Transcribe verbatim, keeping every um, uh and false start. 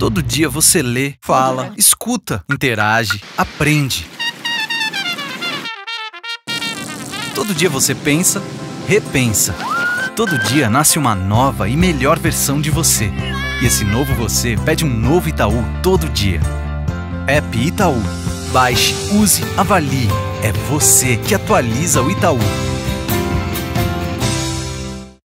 Todo dia você lê, fala, escuta, interage, aprende. Todo dia você pensa, repensa. Todo dia nasce uma nova e melhor versão de você. E esse novo você pede um novo Itaú todo dia. App Itaú. Baixe, use, avalie. É você que atualiza o Itaú.